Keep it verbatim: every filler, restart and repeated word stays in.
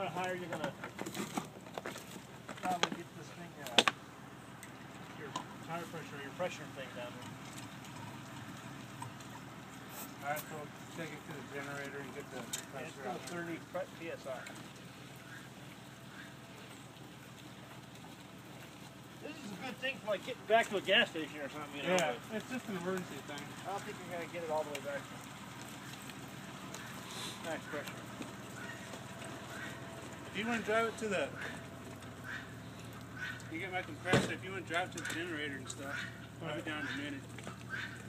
lot higher, you're gonna probably get this thing, uh, your tire pressure, your pressure thing down there. Alright, so take it to the generator and get the pressure. It's still thirty P S I. This is a good thing for like getting back to a gas station or something, you know. Yeah, it's just an emergency thing. I don't think you're gonna get it all the way back. Nice pressure. If you want to drive it to the, you get my compressor. If you want to drive it to the generator and stuff, I'll be down in a minute.